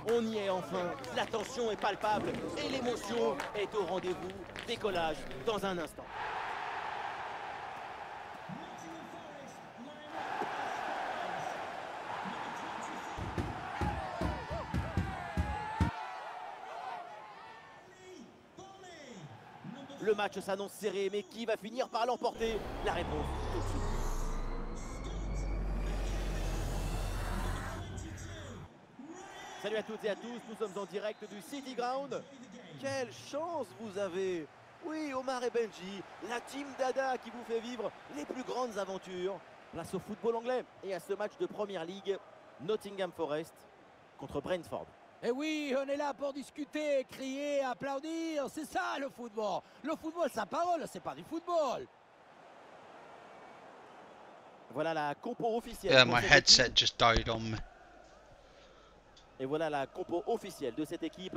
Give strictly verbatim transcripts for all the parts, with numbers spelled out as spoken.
On y est enfin, la tension est palpable et l'émotion est au rendez-vous. Décollage dans un instant. Le match s'annonce serré, mais qui va finir par l'emporter? La réponse tout de suite. Salut à toutes et à tous, nous sommes en direct du City Ground. Quelle chance vous avez! Oui, Omar et Benji, la team Dada qui vous fait vivre les plus grandes aventures. Place au football anglais et à ce match de Première Ligue, Nottingham Forest contre Brentford. Et oui, on est là pour discuter, crier, applaudir, c'est ça le football. Le football, sa parole, c'est pas du football. Voilà la compo officielle. Yeah, pour my cette headset équipe. just died on me. Et voilà la compo officielle de cette équipe.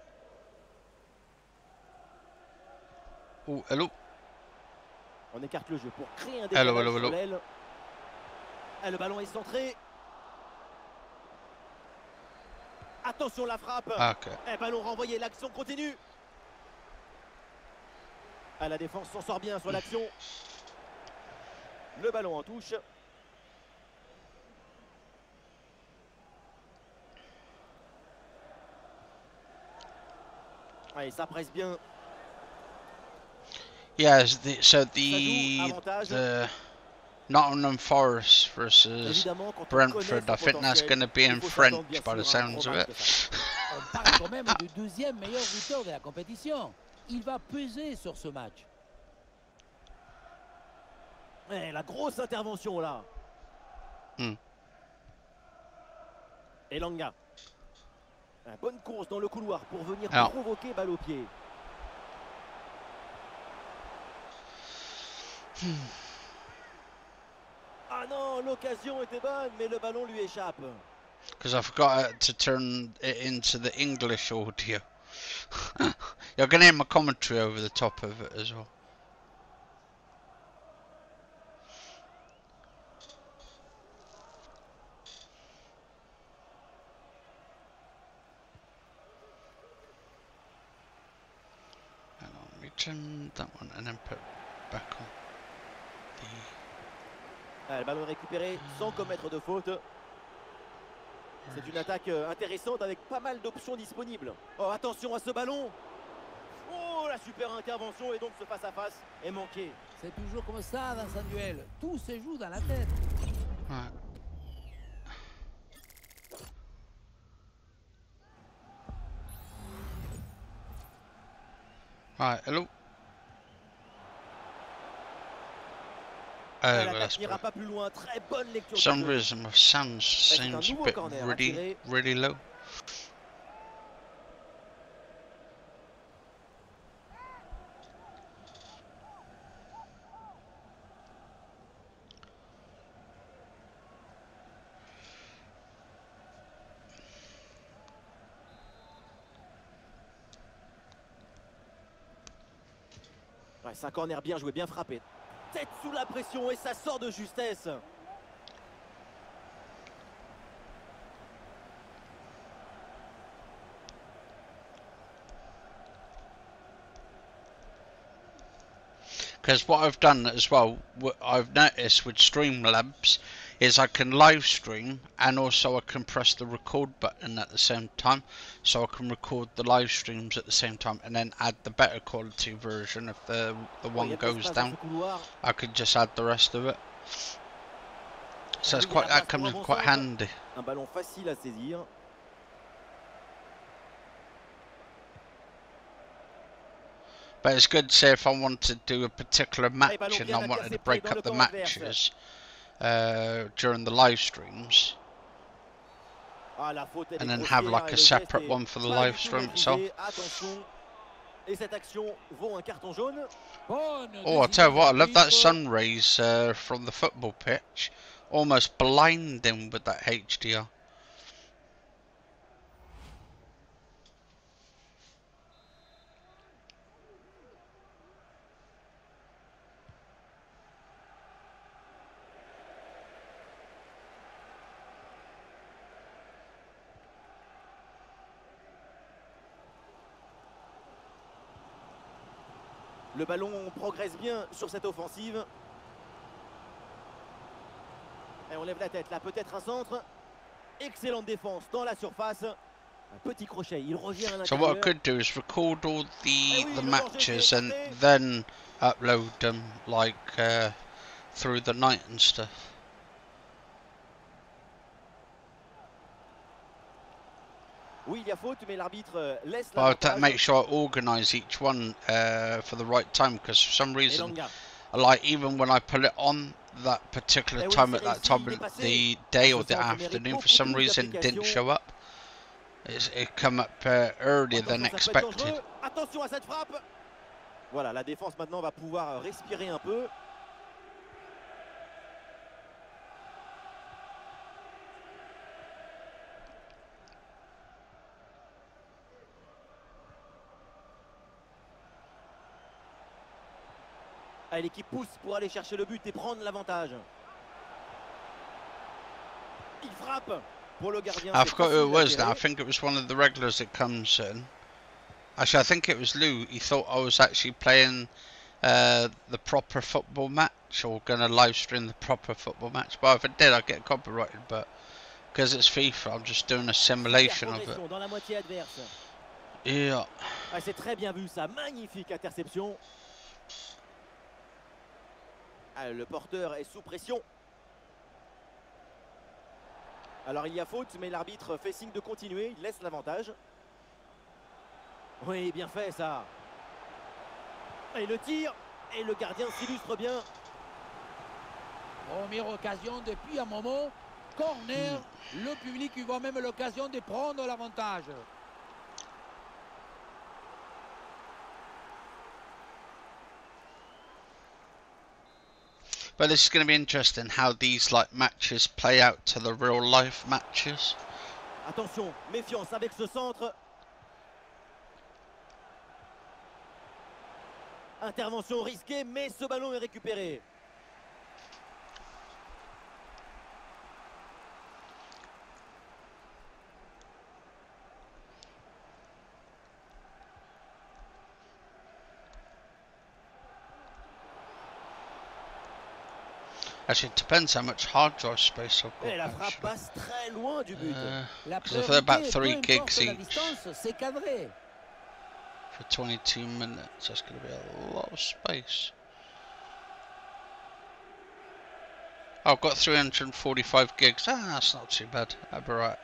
Oh, hello. On écarte le jeu pour créer un Hello, décalage hello, sur hello. l'aile. Ah, le ballon est centré. Attention la frappe. Ah, ok. Un ballon renvoyé, l'action continue. Ah, la défense s'en sort bien sur l'action. Le ballon en touche. Ah, et ça presse bien. Yeah, the, so Ça joue, the avantage. the Nottingham Forest versus Évidemment, quand on connaît Brentford. son I think that's potentiel, going to be il in faut s'attendre, bien French by the sûr, à un gros sounds of match it. de sa part. On parle quand même du deuxième meilleur buteur de la compétition. Il va peser sur ce match. Eh, la grosse intervention là. Hmm. Elanga. Une bonne course dans le couloir pour venir Alors. provoquer balle au pied. Ah non, l'occasion était bonne, mais le ballon lui échappe. Because I forgot uh, to turn it into the English audio. You're going to hear my commentary over the top of it as well. Hang on, return that one and then put back on the... Ah, le ballon est récupéré sans commettre de faute. C'est une attaque intéressante avec pas mal d'options disponibles. Oh, attention à ce ballon. Oh, la super intervention et donc ce face-à-face est manqué. C'est toujours comme ça dans un duel. Tout se joue dans la tête. Right. Right, hello. Oh, Ah, well, l'attaque that's n'ira better. pas plus loin. Très bonne lecture. For some du jeu. reason, my sound C'est un seems a nouveau bit corner à really, tirer. really low. Ouais, c'est un corner bien joué, bien frappé. Tête sous la pression et ça sort de justesse. Because what I've done as well, what I've noticed with Streamlabs, is I can live stream and also I can press the record button at the same time, so I can record the live streams at the same time and then add the better quality version. If the the Oh, il y one a de goes l'espace dans down, ce couloir. I could just add the rest of it. So Ah it's oui, il y a quite la that place pour comes un in bon quite centre. handy. Un ballon facile à saisir. But it's good to say if I wanted to do a particular Et match ballon and bien I wanted to intercepté break dans le up the camp adverse. matches uh, during the live streams. Ah, la faute, elle And est then have grossière like et a le geste separate est one for the pas live du tout stream itself. maîtrisé. Attention. Et cette action vaut un carton jaune. Bonne Oh, I tell you décision what, I love that d'arbitre. sun rays uh, from the football pitch. Almost blinding with that H D R. Le ballon progresse bien sur cette offensive. Et on lève la tête là, peut-être un centre. Excellente défense dans la surface. Un petit crochet, il revient à l'intérieur. So what I could do is record all the Eh oui, the le matches danger and est écarté. then upload them like uh, through the night and stuff. Oui, il y a faute, mais l'arbitre laisse But I'll l'avantage. make sure I organise each one uh, for the right time, because for some reason, Elanga. like even when I put it on that particular Eh oui, time c'est at that réussi, time il est of passé. the day Ah, or ce the centre mérite afternoon, for beaucoup some plus reason it didn't d'application. show up. It's, it come up uh, earlier than Attention, ça peut être expected. dangereux. Attention à cette frappe. Voilà, la défense maintenant va pouvoir respirer un peu. Ah, l'équipe pousse pour aller chercher le but et prendre l'avantage. Il frappe pour le gardien. I c'est forgot who it facile à was now. I gérer. think it was one of the regulars that comes in. Actually, I think it was Lou. He thought I was actually playing uh, the proper football match, or going to live stream the proper football match. But if I did, I'd get copyrighted. But because it's FIFA, I'm just doing a simulation of it. Progression dans la moitié adverse. Yeah. Ah, c'est très bien vu ça, magnifique interception. Ah, le porteur est sous pression. Alors il y a faute, mais l'arbitre fait signe de continuer, il laisse l'avantage. Oui, bien fait ça. Et le tir, et le gardien s'illustre bien. Première occasion depuis un moment. Corner. Le public il voit même l'occasion de prendre l'avantage. But this is going to be interesting how these like matches play out to the real life matches. Attention, méfiance avec ce centre. Intervention risquée, mais ce ballon est récupéré. Actually, it depends how much hard drive space I've Et la got. frappe Actually. passe très loin du but. Uh, La So for about priorité, three peu importe gigs la each. distance, c'est cadré. For twenty-two minutes, that's going to be a lot of space. Oh, I've got three hundred forty-five gigs. Ah, that's not too bad. That'd be right.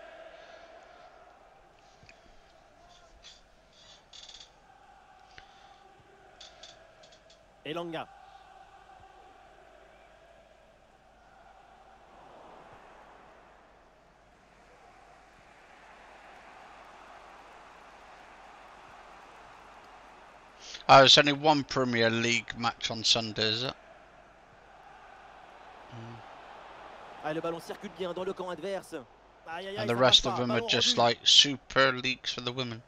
Elanga. Oh, there's only one Premier League match on Sunday, is it? Ah, le ballon circule bien dans le camp adverse. Aïe, aïe, aïe, And the ça rest passe of pas. them are Ballon just rendu. like Super Leagues for the women.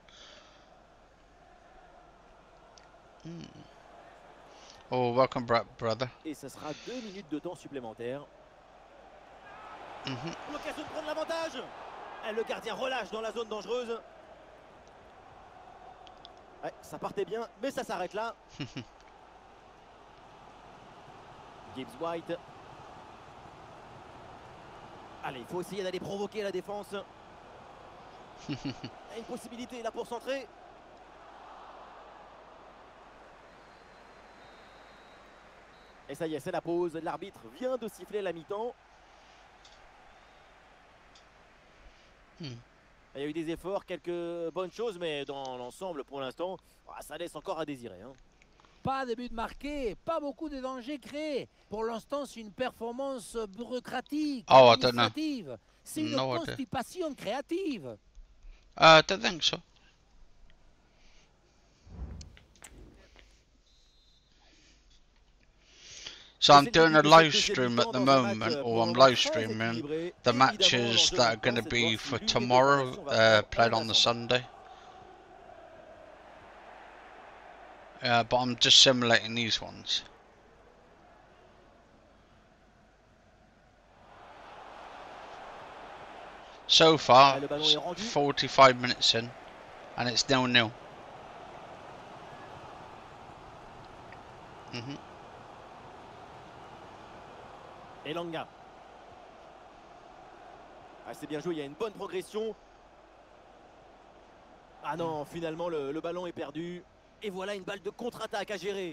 Hmm. Oh, welcome back, brother. Et ce sera deux minutes de temps supplémentaire. Mhm. L'occasion de prendre l'avantage. Ah, le gardien relâche dans la zone dangereuse. Ouais, ça partait bien, mais ça s'arrête là. Gibbs White. Allez, il faut essayer d'aller provoquer la défense. Il y a une possibilité là pour centrer. Et ça y est, c'est la pause. L'arbitre vient de siffler la mi-temps. Hmm. Il y a eu des efforts, quelques bonnes choses, mais dans l'ensemble, pour l'instant, ça laisse encore à désirer. Hein. Pas de but marqué, pas beaucoup de dangers créés. Pour l'instant, c'est une performance bureaucratique, Oh, I don't know. administrative. C'est une No idea. constipation créative. Uh, I don't think so. So I'm doing a live stream at the moment, or I'm live streaming the matches that are going to be for tomorrow, uh, played on the Sunday. Uh, but I'm just simulating these ones. So far, forty-five minutes in, and it's nil nil. Mhm. Elanga. Ah, c'est bien joué, il y a une bonne progression. Ah non, finalement le, le ballon est perdu. Et voilà une balle de contre-attaque à gérer.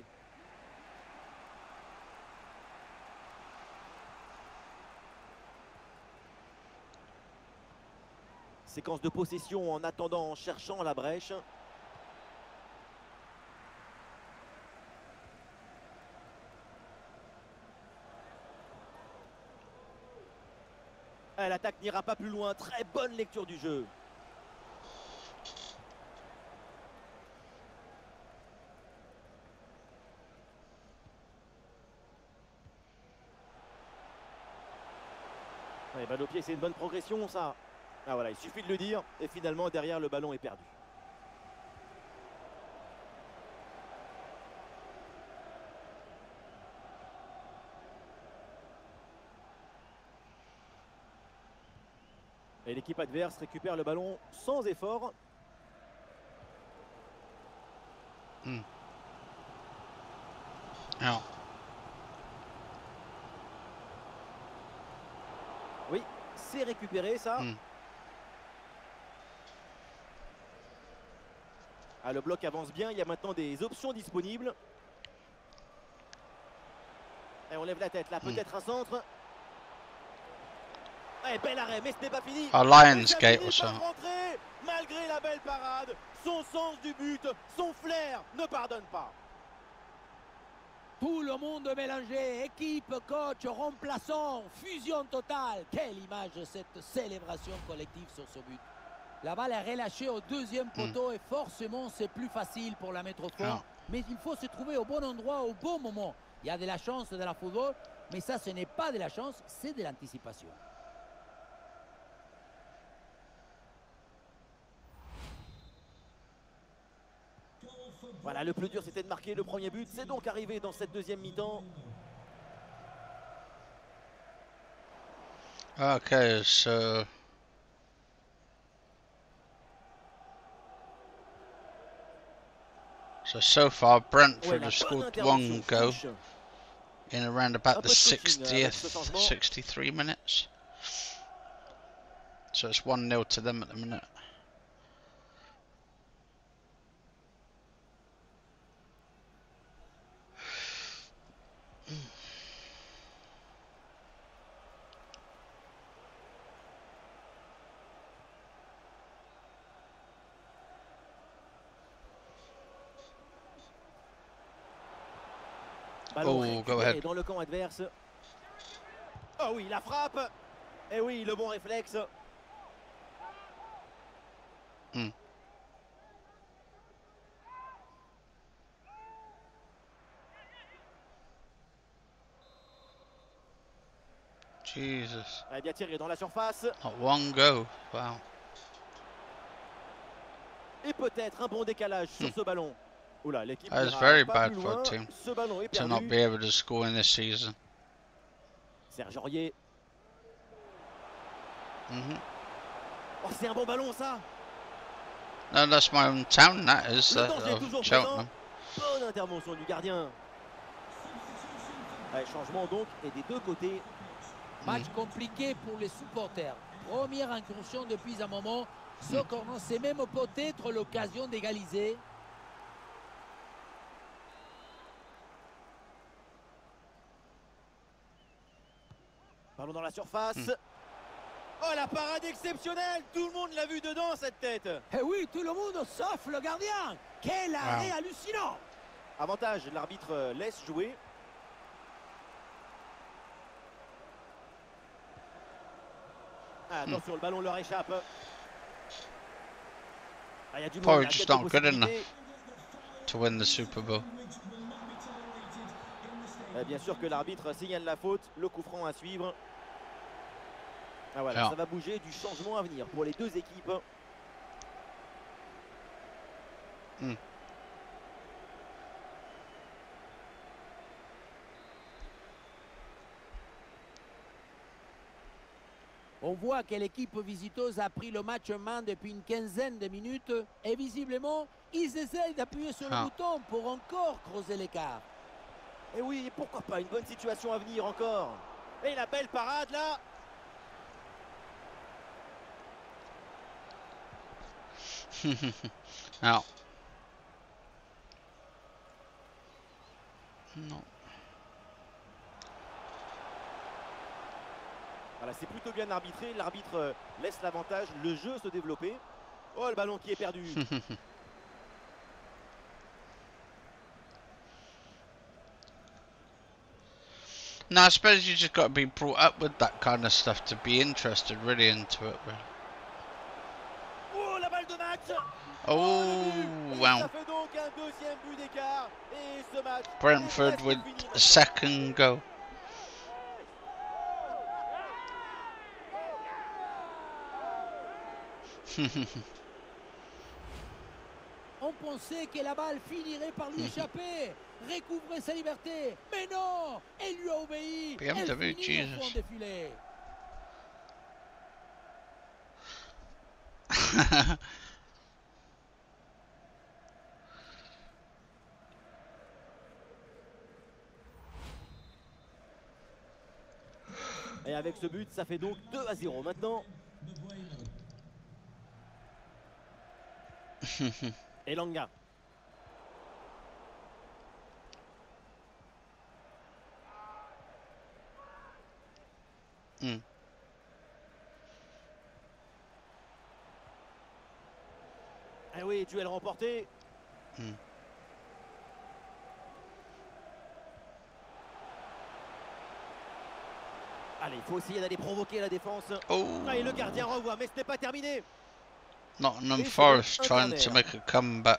Séquence de possession en attendant, en cherchant la brèche. Eh, l'attaque n'ira pas plus loin. Très bonne lecture du jeu. Ouais, balle au pied, c'est une bonne progression, ça. Ah voilà, il suffit de le dire. Et finalement, derrière, le ballon est perdu. Et l'équipe adverse récupère le ballon sans effort. Mm. Ja. Oui, c'est récupéré, ça. Mm. Ah, le bloc avance bien. Il y a maintenant des options disponibles. Et on lève la tête. Là, peut-être un centre. Eh, bel arrêt, mais ce n'est pas fini. A Lionsgate or something. Rentrer, malgré la belle parade, son sens du but, son flair ne pardonne pas. Tout le monde mélangé, équipe, coach, remplaçant, fusion totale. Quelle image cette célébration collective sur ce but. La balle est relâchée au deuxième poteau mm. et forcément c'est plus facile pour la mettre au fond. Ah. Mais il faut se trouver au bon endroit au bon moment. Il y a de la chance dans la football, mais ça ce n'est pas de la chance, c'est de l'anticipation. Voilà, le plus dur c'était de marquer le premier but. C'est donc arrivé dans cette deuxième mi-temps. Okay, so so so far Brentford have scored one goal in around about the sixtieth, sixty-three minutes. So it's one nil to them at the minute. Oh, go ahead. Dans le camp adverse. Oh oui, la frappe. Et oui, le bon réflexe. Mm. Jesus. Elle est bien tirée dans la surface. Not one go. Wow. Et peut-être un bon décalage sur mm. ce ballon. Oula, l'équipe That was very bad for a team to not be able to score in this season. Serge Aurier. Mm-hmm. Oh, c'est un bon ballon, ça. No, that's my own town, that is. Le Uh, danger est toujours Cheltenham. Bonne intervention du gardien. Allez, changement donc, et des deux côtés. Match mm. compliqué pour les supporters. Première incursion depuis un moment. Ce mm. corner, c'est même peut-être l'occasion d'égaliser. Ballon dans la surface. Mm. Oh, la parade exceptionnelle. Tout le monde l'a vu dedans, cette tête. Eh oui, tout le monde sauf le gardien. Quel arrêt wow. hallucinant. Avantage, l'arbitre laisse jouer. Ah, attention, mm. le ballon leur échappe. Ah, y a du monde, Probably just not good enough to win the Super Bowl. Eh bien sûr que l'arbitre signale la faute, le coup franc à suivre. Ah voilà, yeah. ça va bouger, du changement à venir pour les deux équipes. Mm. On voit que l'équipe visiteuse a pris le match en main depuis une quinzaine de minutes et visiblement, ils essayent d'appuyer sur le ah. bouton pour encore creuser l'écart. Et oui, pourquoi pas une bonne situation à venir encore. Et la belle parade là. Non. Non. Voilà, c'est plutôt bien arbitré. L'arbitre euh, laisse l'avantage, le jeu se développer. Oh, le ballon qui est perdu. No, I suppose you just got to be brought up with that kind of stuff to be interested really into it. Really. Oh, la balle de match. Oh, Et wow. ça fait donc un deuxième but d'écart. Et ce match Brentford est presque with fini. a second goal. On pensait que la balle finirait par lui échapper, recouvrer sa liberté. Mais non, elle lui a obéi. B M W, Elle finit au Jesus. fond des filets. Et avec ce but, ça fait donc deux à zéro maintenant. Elanga. Mm. Ah oui, duel remporté. Mm. Allez, il faut essayer d'aller provoquer la défense. Oh, Ah, et le gardien renvoie, mais ce n'est pas terminé. Nottingham Et c'est Forest donc trying to Internet. make a comeback.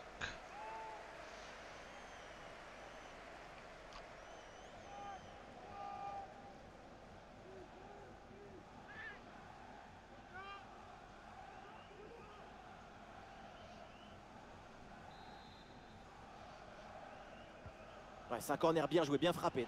Ouais, c'est un corner bien joué, bien frappé.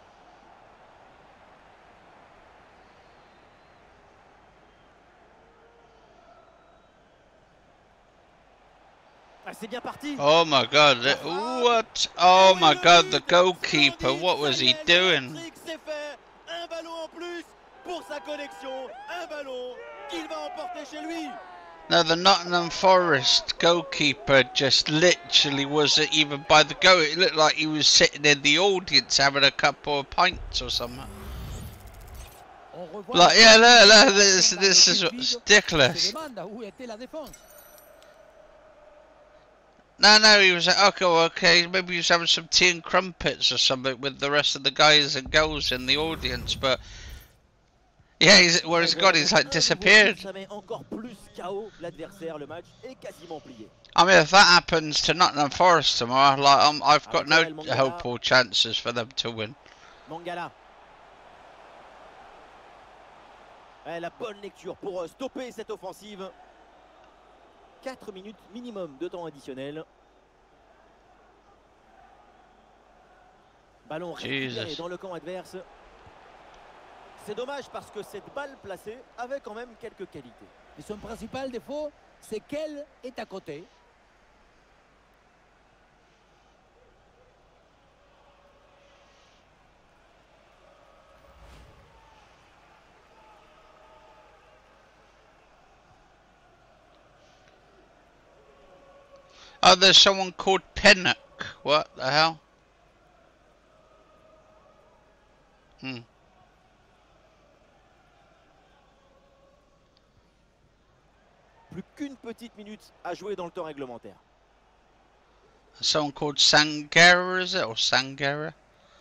Ah, c'est bien parti. Oh my god, it- what? Oh my god, the goalkeeper, what was he doing? C'est fait. Un ballon en plus pour sa collection. Un ballon qu'il va emporter chez lui. No, the Nottingham Forest goalkeeper just literally wasn't even by the goal. It looked like he was sitting in the audience having a couple of pints or something. On revoit Like, la yeah, défense look, look, dans this, le this is but vide. ridiculous. Se demande où était la défense. No, no, he was like, okay, well, okay, maybe he was having some tea and crumpets or something with the rest of the guys and girls in the audience, but yeah, he's, whereas God, he's like disappeared. Ça met encore plus K O l'adversaire. Le match est quasiment plié. I mean, if that happens to Nottingham Forest tomorrow, like, um, I've got no hope or chances for them to win. Mangala. Eh, la bonne lecture pour euh, stopper cette offensive. quatre minutes minimum de temps additionnel. Ballon récupéré Jesus. dans le camp adverse. C'est dommage parce que cette balle placée avait quand même quelques qualités. Et son principal défaut, c'est qu'elle est à côté. Oh, there's someone called Pennock. What the hell? Hmm. Plus qu'une petite minute à jouer dans le temps réglementaire. Someone called Sangera, is it? Or Sangera?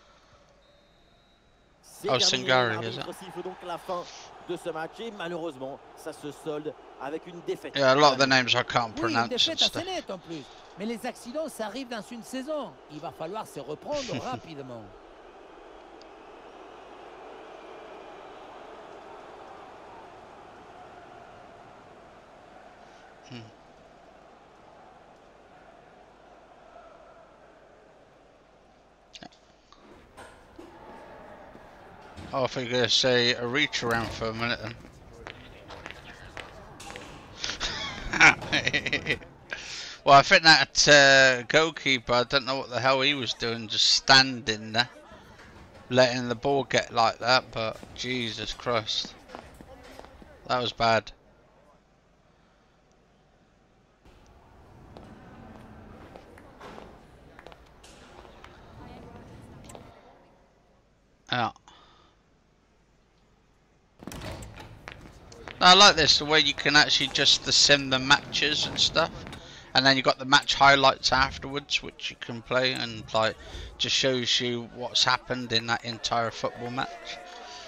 C'est Oh, terminé. Singari, L'arbitre siffle donc la fin de ce match et malheureusement ça se solde avec une défaite. Yeah, a lot of the names I can't Oui, une pronounce and défaite assez stuff. nette en plus. Mais les accidents, ça arrive dans une saison. Il va falloir se reprendre rapidement. Oh, I thought you were going to say a reach around for a minute then. Well, I think that uh, goalkeeper, I don't know what the hell he was doing, just standing there. letting the ball get like that, but Jesus Christ, that was bad. Yeah. I like this, the way you can actually just the sim the matches and stuff, and then you got the match highlights afterwards, which you can play, and like just shows you what's happened in that entire football match.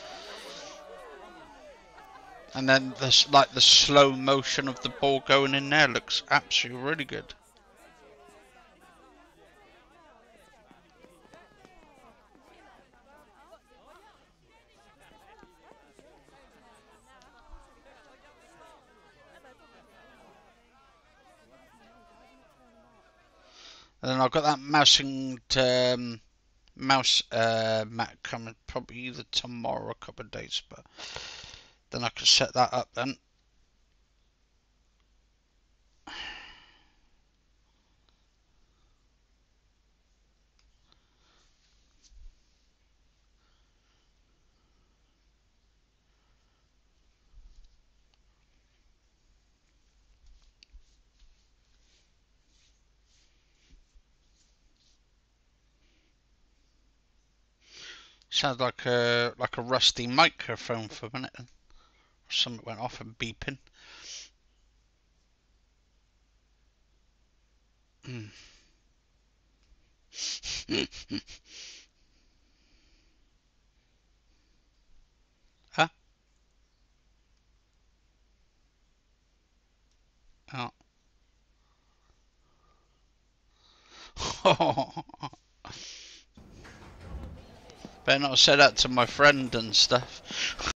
And then this, like the slow motion of the ball going in there, looks absolutely really good. And then I've got that mouse and um, mouse uh, mat coming probably either tomorrow or a couple of days, but then I can set that up then. Sounds like a like a rusty microphone for a minute. Something went off and beeping. Mm. Huh? Oh. Better not say that to my friend and stuff.